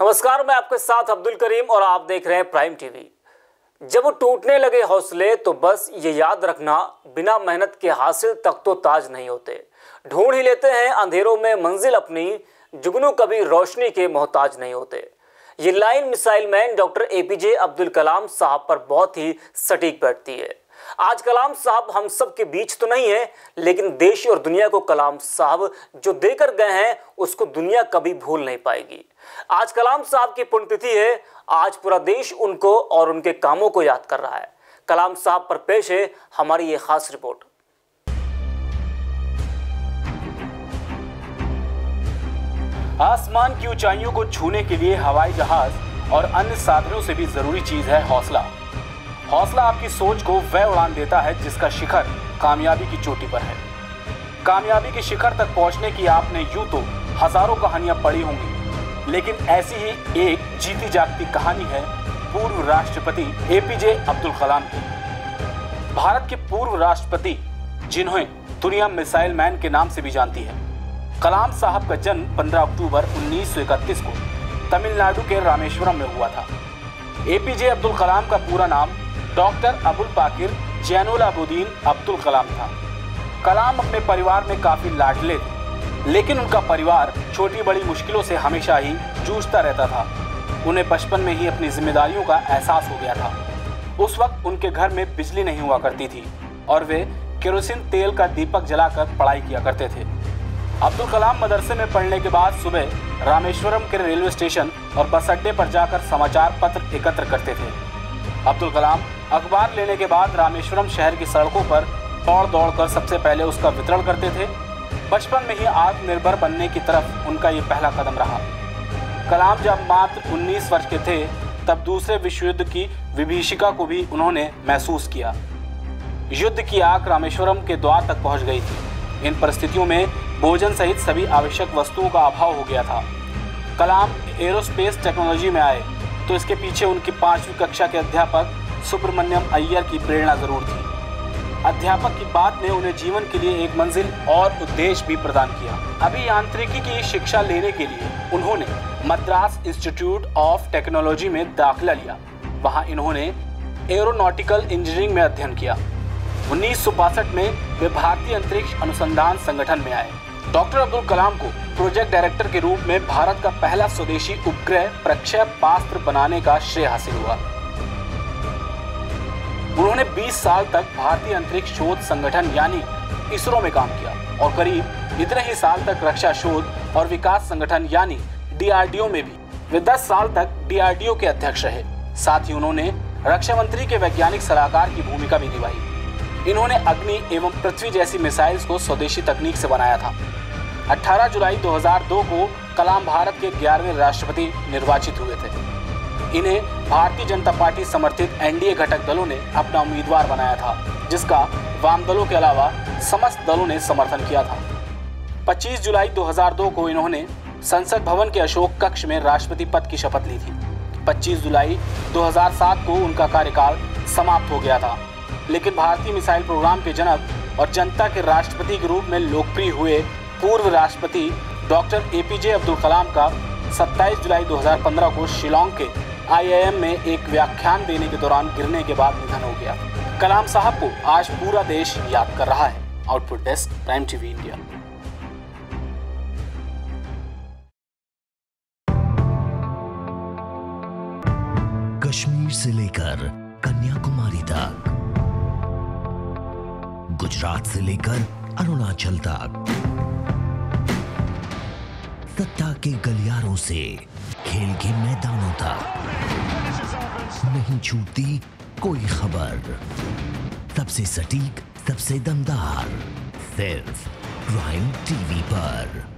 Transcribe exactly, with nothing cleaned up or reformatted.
नमस्कार, मैं आपके साथ अब्दुल करीम और आप देख रहे हैं प्राइम टीवी। जब टूटने लगे हौसले तो बस ये याद रखना, बिना मेहनत के हासिल तक तो ताज नहीं होते। ढूंढ ही लेते हैं अंधेरों में मंजिल अपनी, जुगनू कभी रोशनी के मोहताज नहीं होते। ये line missile man doctor APJ Abdul Kalam साहब पर बहुत ही सटीक बैठती है। आज कलाम साहब हम सब के बीच तो नहीं है, लेकिन देश और दुनिया को कलाम साहब जो देकर गए हैं उसको दुनिया कभी भूल नहीं पाएगी। आज कलाम साहब की पुण्यतिथि है। आज पूरा देश उनको और उनके कामों को याद कर रहा है। कलाम साहब पर पेश है हमारी ये खास रिपोर्ट। आसमान की ऊंचाइयों को छूने के लिए हवाई जहाज और अन्य साधनों से भी जरूरी चीज है हौसला। हौसला आपकी सोच को वह उड़ान देता है जिसका शिखर कामयाबी की चोटी पर है। कामयाबी के शिखर तक पहुंचने की आपने यूं तो हजारों कहानियां पढ़ी होंगी, लेकिन ऐसी ही एक जीती जागती कहानी है पूर्व राष्ट्रपति एपीजे अब्दुल कलाम की। भारत के पूर्व राष्ट्रपति जिन्हें दुनिया मिसाइल मैन के नाम से भी जानती है। कलाम साहब का जन्म पंद्रह अक्टूबर उन्नीस सौ इकतीस को तमिलनाडु के रामेश्वरम में हुआ था। एपीजे अब्दुल कलाम का पूरा नाम डॉक्टर अबुल पाकिर जैनुलाब्दीन अब्दुल कलाम था। कलाम अपने परिवार में काफी लाडले थे, लेकिन उनका परिवार छोटी बड़ी मुश्किलों से हमेशा ही जूझता रहता था। उन्हें बचपन में ही अपनी जिम्मेदारियों का एहसास हो गया था। उस वक्त उनके घर में बिजली नहीं हुआ करती थी और वे केरोसिन तेल का दीपक जलाकर पढ़ाई किया करते थे। अब्दुल कलाम मदरसे में पढ़ने के बाद सुबह रामेश्वरम के रेलवे स्टेशन और बस अड्डे पर जाकर समाचार पत्र एकत्र करते थे। अब्दुल कलाम अखबार लेने के बाद रामेश्वरम शहर की सड़कों पर दौड़ दौड़ कर सबसे पहले उसका वितरण करते थे। बचपन में ही आत्मनिर्भर बनने की तरफ उनका ये पहला कदम रहा। कलाम जब मात्र उन्नीस वर्ष के थे तब दूसरे विश्व युद्ध की विभीषिका को भी उन्होंने महसूस किया। युद्ध की आग रामेश्वरम के द्वार तक पहुंच गई थी। इन परिस्थितियों में भोजन सहित सभी आवश्यक वस्तुओं का अभाव हो गया था। कलाम एरोस्पेस टेक्नोलॉजी में आए तो इसके पीछे उनकी पांचवी कक्षा के अध्यापक सुब्रमण्यम अय्यर की प्रेरणा जरूर थी। अध्यापक की बात ने उन्हें जीवन के लिए एक मंजिल और उद्देश्य भी प्रदान किया। अभियांत्रिकी की शिक्षा लेने के लिए उन्होंने मद्रास इंस्टीट्यूट ऑफ टेक्नोलॉजी में दाखिला लिया। वहां इन्होंने एरोनॉटिकल इंजीनियरिंग में अध्ययन किया। उन्नीस सौ बासठ में वे भारतीय अंतरिक्ष अनुसंधान संगठन में आए। डॉक्टर अब्दुल कलाम को प्रोजेक्ट डायरेक्टर के रूप में भारत का पहला स्वदेशी उपग्रह प्रक्षेपास्त्र बनाने का श्रेय हासिल हुआ। उन्होंने बीस साल तक भारतीय अंतरिक्ष शोध संगठन यानी इसरो में काम किया और करीब इतने ही साल तक रक्षा शोध और विकास संगठन यानी डीआरडीओ में भी वे दस साल तक डीआरडीओ के अध्यक्ष रहे। साथ ही उन्होंने रक्षा मंत्री के वैज्ञानिक सलाहकार की भूमिका भी निभाई। इन्होंने अग्नि एवं पृथ्वी जैसी मिसाइल्स को स्वदेशी तकनीक से बनाया था। अठारह जुलाई दो हज़ार दो को कलाम भारत के ग्यारहवें राष्ट्रपति निर्वाचित हुए थे। इन्हें भारतीय जनता पार्टी समर्थित एनडीए घटक दलों ने अपना उम्मीदवार बनाया था, जिसका वाम दलों के अलावा समस्त दलों ने समर्थन किया था। पच्चीस जुलाई दो हज़ार दो को इन्होंने संसद भवन के अशोक कक्ष में राष्ट्रपति पद की शपथ ली थी। पच्चीस जुलाई दो हज़ार सात को उनका कार्यकाल समाप्त हो गया था, लेकिन भारतीय मिसाइल प्रोग्राम के जनक और जनता के राष्ट्रपति के रूप में लोकप्रिय हुए पूर्व राष्ट्रपति डॉक्टर एपीजे अब्दुल कलाम का सत्ताईस जुलाई दो हज़ार पंद्रह को शिलांग के आईआईएम में एक व्याख्यान देने के दौरान गिरने के बाद निधन हो गया। कलाम साहब को आज पूरा देश याद कर रहा है। Output desk, prime TV India. Kashmir से लेकर कन्याकुमारी तक, गुजरात से लेकर अरुणाचल तक, सत्ता के गलियारों से खेल के मैदानों तक, नहीं छूटती कोई खबर। सबसे सटीक, सबसे दमदार, सिर्फ प्राइम टीवी पर।